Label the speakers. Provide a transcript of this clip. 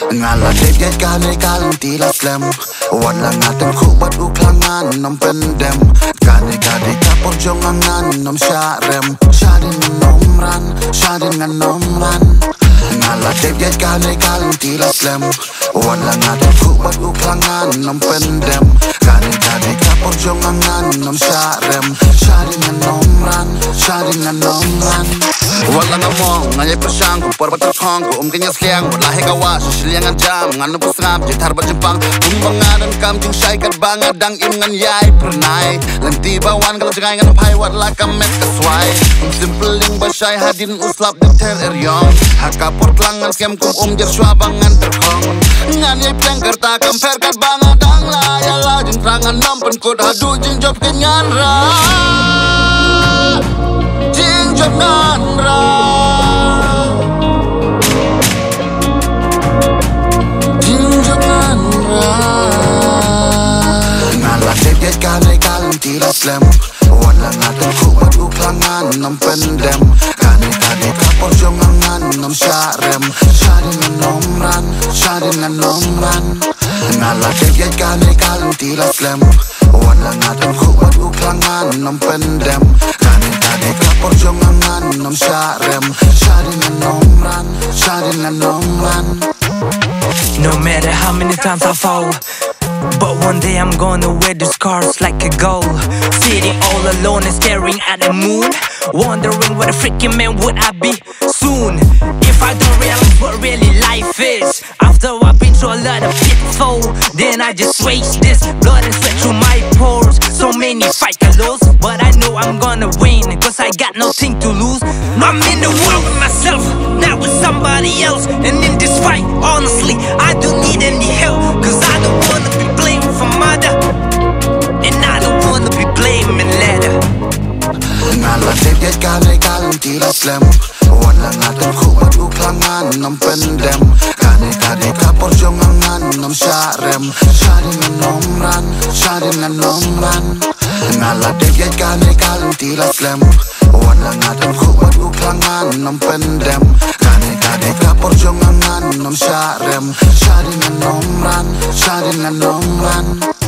Speaker 1: Ngala debye kane kalung tila slam Wala ngatem kubat uklangan nom pendem Kane kade kapor jongangan nom syarem Shadien nom ran Ngala debye kane kalung tila slam Wala ngatem kubat uklangan nom pendem Kane kade kapor jongangan nom syarem Shadien nom ran Wala ngamong ngayay persyang kupar baterkong ku kanya sliang Walahi gawa sisiliangan jam nganu pusngap jitar berjempang Pembanganan kam jing syai kat banga dang im ngan yai pernai Lenti bawan kalau cengai ngan pai wat lakam met kaswai Simpeling basyai hadin uslap diter eryong Hakapur klangan skem kum jer swabangan terkong Ngan yai pleng kerta kamper kat banga dang la Yala jing terangan nampen kut hadu jing job kenyan ra Jing job ngan ra Kane kalung tila slam Wala ngatem kubat uklangan nom pendem Kane kade kapor jongangan nom syarem Shadien nom ran Ngala debye kane kalung tila slam Wala ngatem kubat uklangan nom pendem Kane kade kapor jongangan nom syarem Shadien nom ran
Speaker 2: No matter how many times I fall, but one day I'm gonna wear the scars like a gold. Sitting all alone and staring at the moon, wondering what a freaking man would I be soon. If I don't realize what really life is, after I've been through a lot of pitfall, then I just waste this blood and sweat through my pores. So many fight I lose, but I know I'm gonna win, cause I got nothing to lose. I'm in the war with myself, not with somebody else. And in this fight, honestly, I don't need any help, cause I don't wanna be blamed for murder, and I don't wanna be blaming ladder.
Speaker 1: Ngala debye kane kalung tila slam Wala ngatem kubat uklangan nom pendem Kane kade kapor jongangan nom syarem Shadien nom ran Ngala debye kane kalung tila slam Wala ngatem kubat uklangan nom pendem Kane kade kapor jongangan nom syarem Shadien nom ran